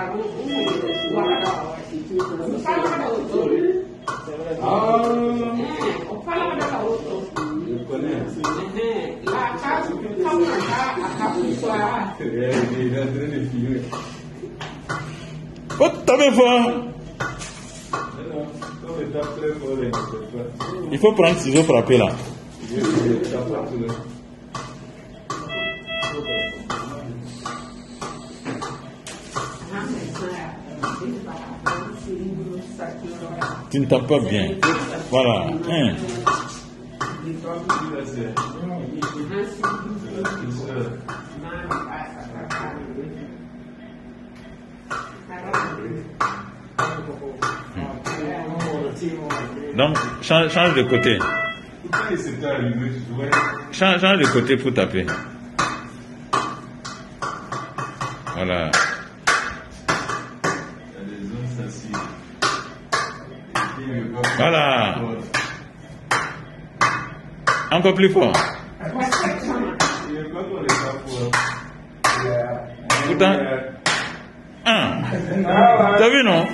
Oh, tapez fort. Il faut prendre ciseaux frapper là. Tu ne tapes pas bien. Voilà. Donc, change de côté. Change de côté pour taper. Voilà. Voilà. Encore plus fort. Pourtant. T'as vu, non?